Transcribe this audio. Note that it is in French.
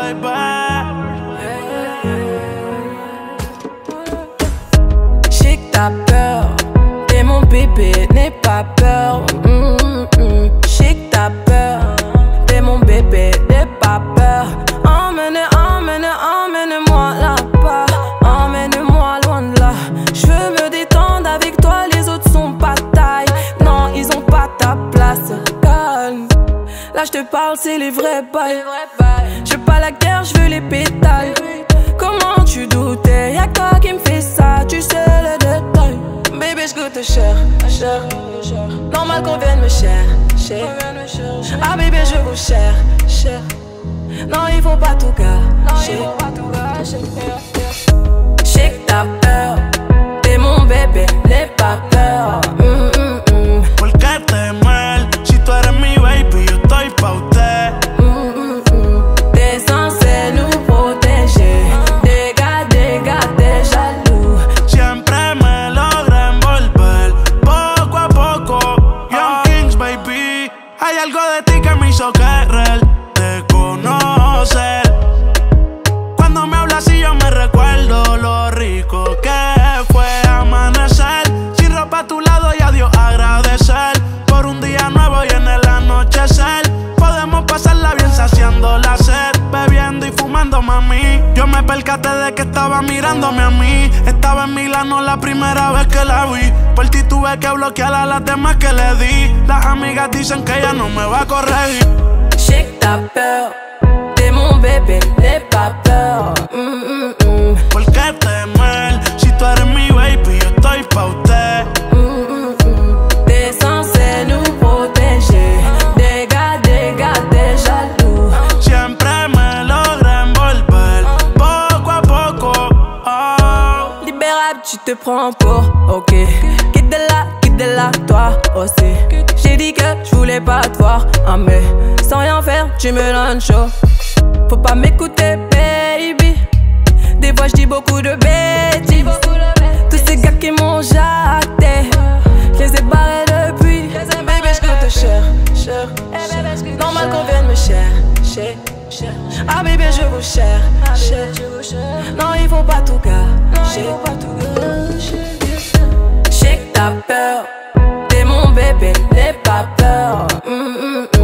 baby. J'sais que t'as peur, et mon bébé n'aie pas peur. J'sais que t'as peur, et mon bébé n'aie pas peur. Emmène-moi là-bas, emmène-moi loin de là. J'veux me détendre avec toi, les autres sont pas taille. Non, ils ont pas ta place, calme. Là j'te parle, c'est les vrais bails. J'veux pas la guerre, j'veux les pétales. Comment tu doutais, y'a que toi qui me fais ça, tu sais les détails. Baby j'goûte cher, cher. Normal qu'on vienne me chercher. Ah bébé je vous cherche. Non il faut pas tout gâcher. J'sais que t'as peur, t'es mon bébé, n'aie pas peur. Porque te mal, si tú eres mi baby, yo estoy pa' usted. T'es censé nous protéger. Des gars, t'es jaloux. Siempre me logra envolver, poco a poco. Young Kings, baby. Hay algo de ti que me hizo querer te conocer. Cuando me hablas y yo me recuerdo lo rico que fue amanecer. Sin ropa a tu lado y a Dios agradecer por un día nuevo y en el anochecer. Podemos pasarla bien saciando la sed, bebiendo y fumando, mami. Yo me percaté de que estaba mirándome a mí. Estaba en Milano la primera vez que la vi. Por ti tuve que bloquear a las demás que le di. Las amigas dicen que ella no me va a corregir. J'sais que t'as peur, t'es mon bébé, n'aie pas peur. Porque te mal, si tú eres mi baby, yo estoy pa' usted. T'es censé nous protéger. Des gars, t'es jaloux. Siempre me logra envolver, poco a poco. Oh. Libérable, tu te prends pour ok. Quitte de là, toi aussi. J'ai dit que je voulais pas te voir, mais sans rien faire, tu me donnes chaud. Faut pas m'écouter, baby. Des fois, je dis beaucoup de bêtises. Tous ces gars qui m'ont jacté, je les ai barrés depuis. Baby, j'goûte cher. Normal qu'on vienne me chercher. Ah, baby, je vous cherche. Non, il faut pas tout gâcher. J'sais que t'as peur, t'es mon bébé, n'aie pas peur.